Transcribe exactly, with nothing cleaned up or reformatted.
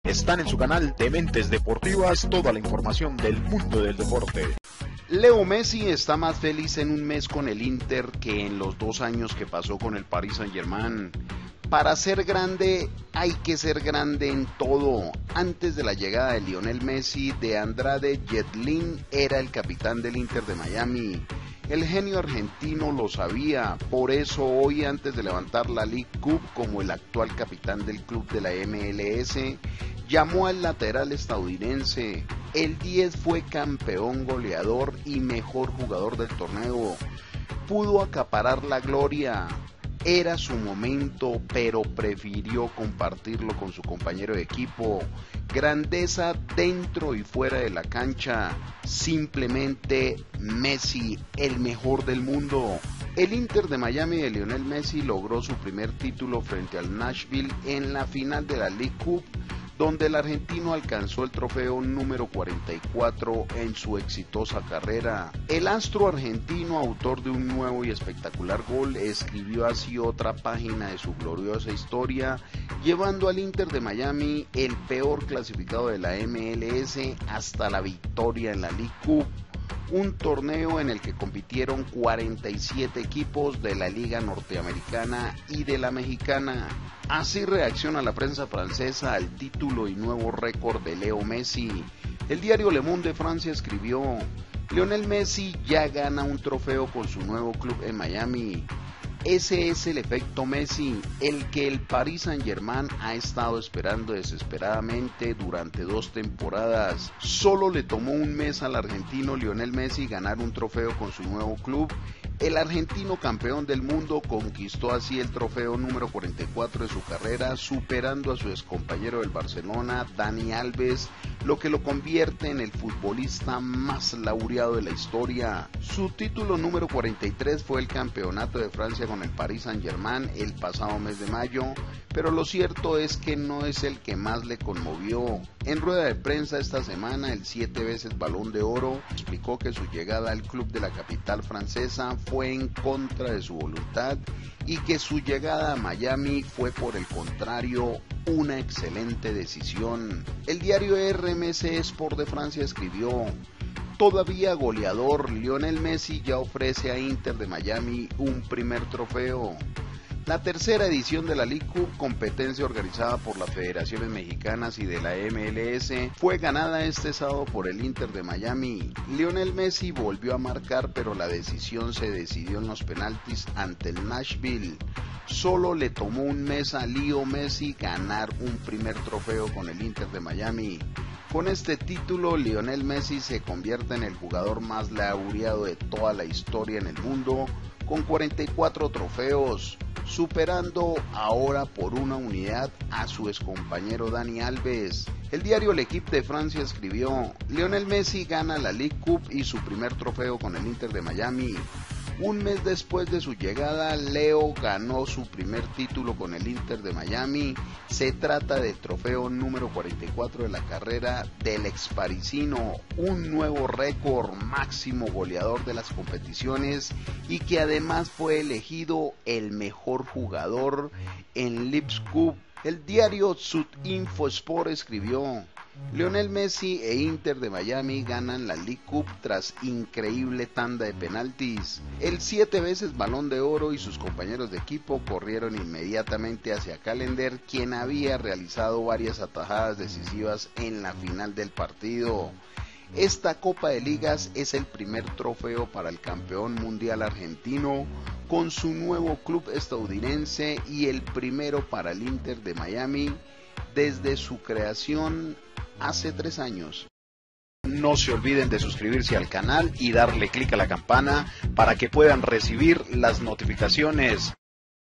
Están en su canal Dementes Deportivas, toda la información del mundo del deporte. Leo Messi está más feliz en un mes con el Inter que en los dos años que pasó con el Paris Saint-Germain. Para ser grande hay que ser grande en todo. Antes de la llegada de Lionel Messi, de Andrade Yedlin era el capitán del Inter de Miami. El genio argentino lo sabía, por eso hoy, antes de levantar la League Cup como el actual capitán del club de la M L S, llamó al lateral estadounidense. El diez fue campeón, goleador y mejor jugador del torneo. Pudo acaparar la gloria. Era su momento, pero prefirió compartirlo con su compañero de equipo. Grandeza dentro y fuera de la cancha. Simplemente Messi, el mejor del mundo. El Inter de Miami de Lionel Messi logró su primer título frente al Nashville en la final de la League Cup, donde el argentino alcanzó el trofeo número cuarenta y cuatro en su exitosa carrera. El astro argentino, autor de un nuevo y espectacular gol, escribió así otra página de su gloriosa historia, llevando al Inter de Miami, el peor clasificado de la M L S, hasta la victoria en la League Cup, un torneo en el que compitieron cuarenta y siete equipos de la Liga Norteamericana y de la Mexicana. Así reacciona la prensa francesa al título y nuevo récord de Leo Messi. El diario Le Monde de Francia escribió: Lionel Messi ya gana un trofeo con su nuevo club en Miami. Ese es el efecto Messi, el que el Paris Saint-Germain ha estado esperando desesperadamente durante dos temporadas. Solo le tomó un mes al argentino Lionel Messi ganar un trofeo con su nuevo club. El argentino campeón del mundo conquistó así el trofeo número cuarenta y cuatro de su carrera, superando a su excompañero del Barcelona, Dani Alves, lo que lo convierte en el futbolista más laureado de la historia. Su título número cuarenta y tres fue el campeonato de Francia con el Paris Saint-Germain el pasado mes de mayo, pero lo cierto es que no es el que más le conmovió. En rueda de prensa esta semana, el siete veces Balón de Oro explicó que su llegada al club de la capital francesa fue en contra de su voluntad y que su llegada a Miami fue, por el contrario, una excelente decisión. El diario R M C Sport de Francia escribió: todavía goleador, Lionel Messi ya ofrece a Inter de Miami un primer trofeo. La tercera edición de la League Cup, competencia organizada por las federaciones mexicanas y de la M L S, fue ganada este sábado por el Inter de Miami. Lionel Messi volvió a marcar, pero la decisión se decidió en los penaltis ante el Nashville. Solo le tomó un mes a Leo Messi ganar un primer trofeo con el Inter de Miami. Con este título, Lionel Messi se convierte en el jugador más laureado de toda la historia en el mundo, con cuarenta y cuatro trofeos, superando ahora por una unidad a su excompañero Dani Alves. El diario L'Equipe de Francia escribió: Lionel Messi gana la League Cup y su primer trofeo con el Inter de Miami. Un mes después de su llegada, Leo ganó su primer título con el Inter de Miami. Se trata del trofeo número cuarenta y cuatro de la carrera del exparisino, un nuevo récord, máximo goleador de las competiciones, y que además fue elegido el mejor jugador en League Cup. El diario Sud Info Sport escribió: Lionel Messi e Inter de Miami ganan la League Cup tras increíble tanda de penaltis. El siete veces Balón de Oro y sus compañeros de equipo corrieron inmediatamente hacia Callender, quien había realizado varias atajadas decisivas en la final del partido. Esta Copa de Ligas es el primer trofeo para el campeón mundial argentino con su nuevo club estadounidense y el primero para el Inter de Miami desde su creación hace tres años. No se olviden de suscribirse al canal y darle clic a la campana para que puedan recibir las notificaciones.